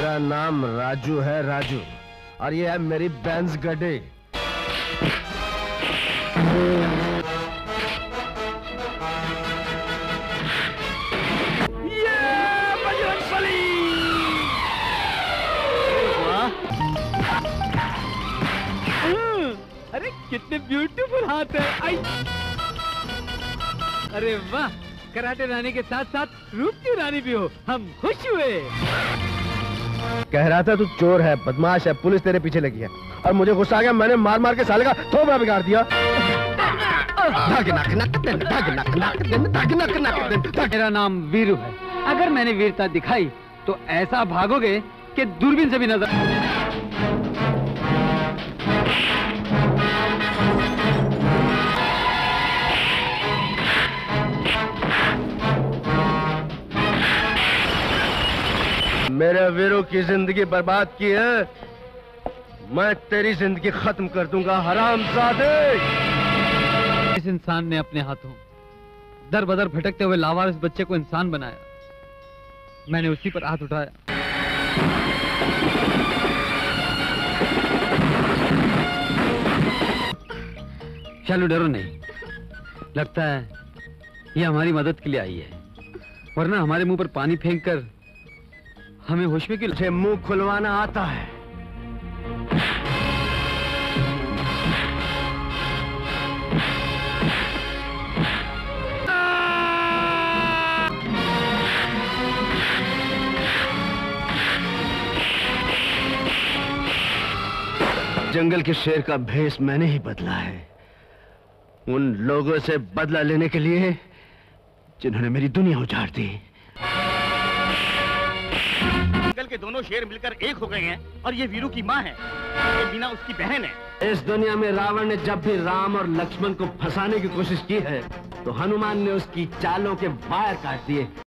मेरा नाम राजू है, राजू, और ये है मेरी बेंज गड्डी। अरे कितने ब्यूटीफुल हाथ है। अरे वाह, कराटे रानी के साथ साथ रूप की रानी भी हो, हम खुश हुए। कह रहा था तू चोर है, बदमाश है, पुलिस तेरे पीछे लगी है, और मुझे गुस्सा आ गया, मैंने मार मार के साले का थोबड़ा बिगाड़ दिया। मेरा नाम वीरू है। अगर मैंने वीरता दिखाई तो ऐसा भागोगे कि दूरबीन से भी नजर। मेरे वीरू की जिंदगी बर्बाद की है, मैं तेरी जिंदगी खत्म कर दूंगा, हरामजादे। इस इंसान ने अपने हाथों दर बदर भटकते हुए लावारिस बच्चे को इंसान बनाया। मैंने उसी पर हाथ उठाया। चलो डरो नहीं, लगता है ये हमारी मदद के लिए आई है, वरना हमारे मुंह पर पानी फेंककर हमें होश में क्यों। मुंह खुलवाना आता है। जंगल के शेर का भेष मैंने ही बदला है, उन लोगों से बदला लेने के लिए जिन्होंने मेरी दुनिया उजाड़ दी। जंगल के दोनों शेर मिलकर एक हो गए हैं, और ये वीरू की माँ है, ये मीना उसकी बहन है। इस दुनिया में रावण ने जब भी राम और लक्ष्मण को फंसाने की कोशिश की है, तो हनुमान ने उसकी चालों के वायर काट दिए।